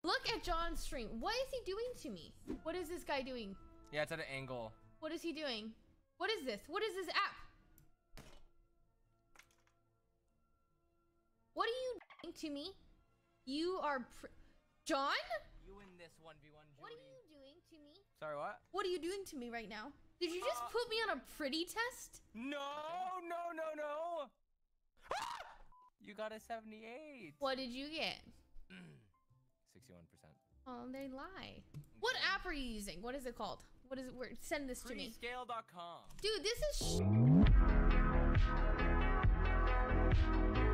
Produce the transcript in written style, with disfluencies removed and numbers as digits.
Look at John's stream. What is he doing to me? What is this guy doing? Yeah, it's at an angle. What is he doing? What is this? What is this app? What are you doing to me? You are John? You win this 1v1, Jodi. What are you doing to me? Sorry, what? What are you doing to me right now? Did you just put me on a pretty test? No, no, no, no. You got a 78. What did you get? 61%. Oh, they lie. What app are you using? What is it called? What is it? Send this to me. Freescale.com. Dude, this is